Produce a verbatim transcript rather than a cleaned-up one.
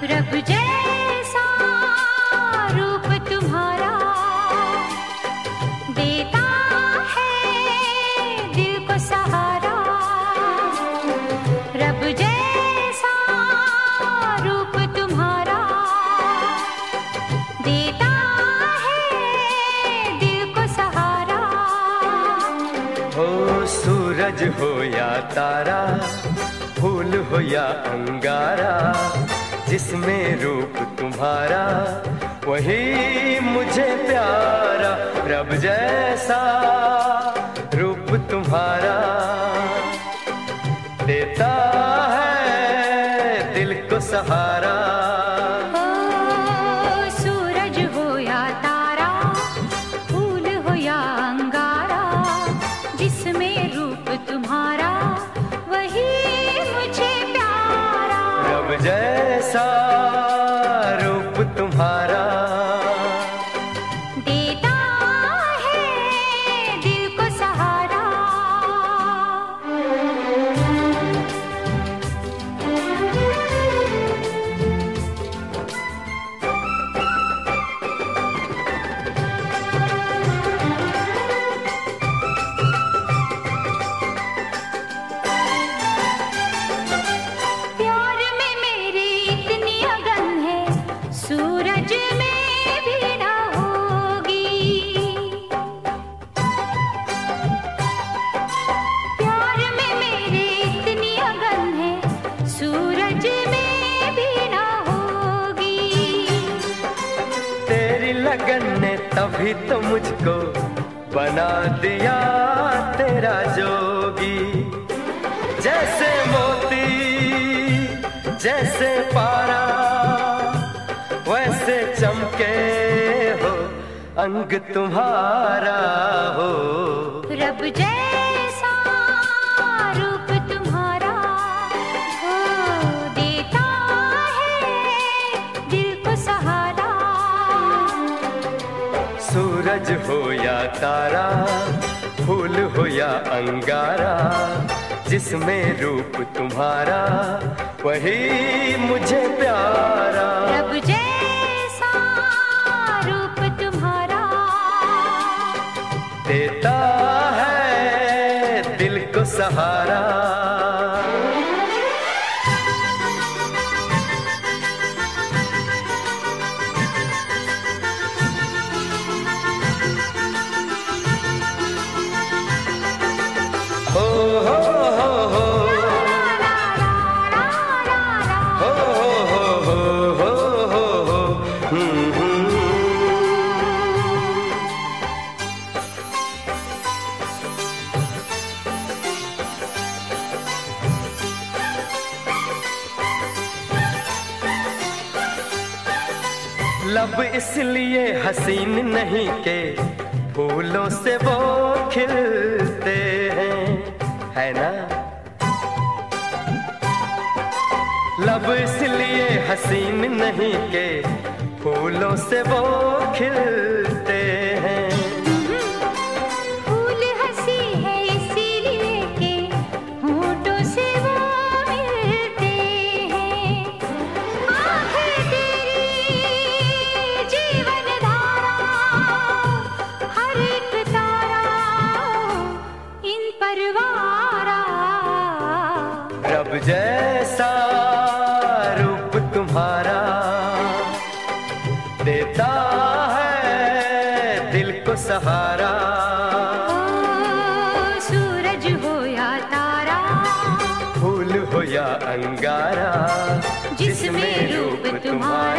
रब जैसा रूप तुम्हारा देता है दिल को सहारा। रब जैसा रूप तुम्हारा देता है दिल को सहारा। हो सूरज हो या तारा, फूल हो या अंगारा, जिसमें रूप तुम्हारा वही मुझे प्यारा। रब जैसा रूप तुम्हारा देता है दिल को सहारा। ओ सूरज हो या तारा, फूल हो या अंगारा, जिसमें रूप तुम्हारा वही मुझे प्यारा। रब जैसा रूप तुम्हारा देता है दिल को सहारा। प्यार में मेरी इतनी अगन है, सूरज में भी ना होगी। प्यार में मेरी इतनी अगन है, सूरज में भी ना होगी। तेरी लगन ने तभी तो मुझको बना दिया तेरा जोगी। जैसे मोती जैसे पारा, वैसे चमके हो अंग तुम्हारा। हो रब जैसा रूप तुम्हारा हो देता है दिल को सहारा। सूरज हो या तारा, फूल हो या अंगारा, जिसमें रूप तुम्हारा वही मुझे प्यारा। रब जैसा रूप तुम्हारा देता है दिल को सहारा। हो हो हो हो हो हो हो हो हो हो हम्म हम्म। लब इसलिए हसीन नहीं के फूलों से वो खिलते हैं, है ना। लब इसलिए हसीन नहीं के फूलों से वो खिलते हैं। फूल हंसी है इसीलिए के होठों से वो मिलते हैं। आंखें तेरी जीवन धारा, हर एक तारा इन परवारा। रब जैसा रूप तुम्हारा देता है दिल को सहारा। ओ सूरज हो या तारा, फूल हो या अंगारा, जिसमें रूप तुम्हारा